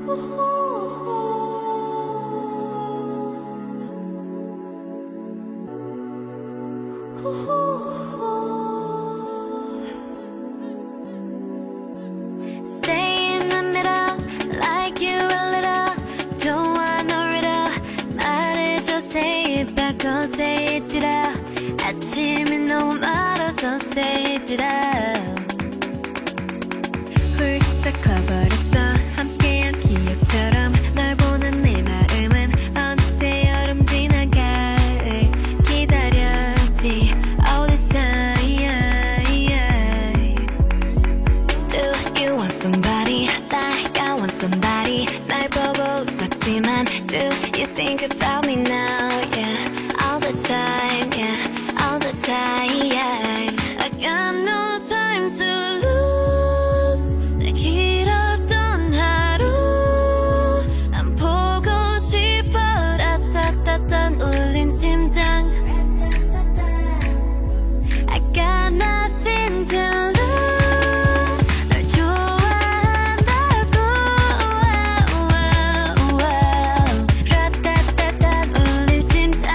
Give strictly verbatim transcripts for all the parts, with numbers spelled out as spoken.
Stay in the middle, like you a little. Don't want no riddle. 말해줘, say it back, oh say it ditto. 아침이 너무 멀어서 say it ditto. 훌쩍 커버렸어 함께한 기억처럼 널 보는 내 마음은 어느새 여름 지나갈 기다렸지 all this time. Do you want somebody like I want somebody 날 보고 웃었지만 do you think about me now yeah all the time yeah all the time. I got no time to lose 내 길었던 하루 난 보고 싶어 라따따따 울린 심장. I got nothing to lose 널 좋아한다고 라따따따 울린 심장.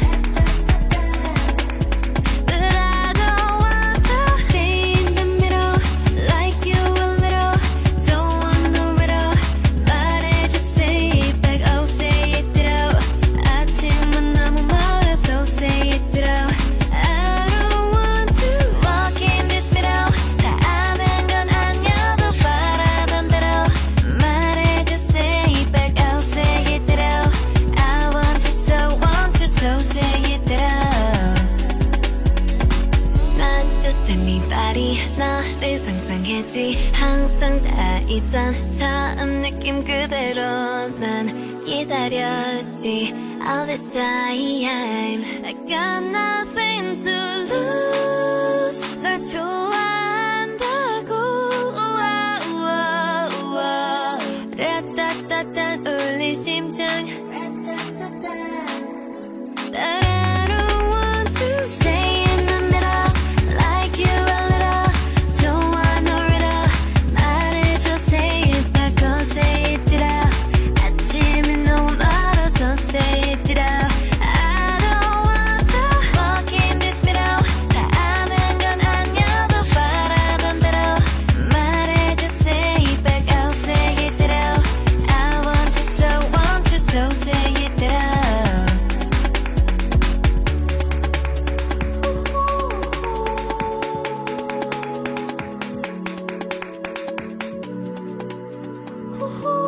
But I don't want to stay in the middle like you a little. Don't want no riddle. 말해줘 say it back oh say it ditto. 아침은 너무 멀어서 say it ditto. I don't want to walk in this middle. 다 아는 건 아니어도 바라던 대로 말해줘 say it back oh say it ditto. I want you so want you so say it ditto. Not just anybody 너를 상상했지 항상 다 있던 처음 느낌 그대로 난 기다렸지 all this time. I got nothing to lose 널 좋아한다고 라따따따 울린 심장. But I don't want to stay in the middle like you a little. Don't want no riddle. 말해줘 say it back oh say it ditto. 아침이 너무 멀어서 say it ditto. I don't want to walk in this middle. 다 아는 건 아니어도 바라던 대로 말해줘 say it back oh say it ditto. I want you so want you so say it ditto. Ooh.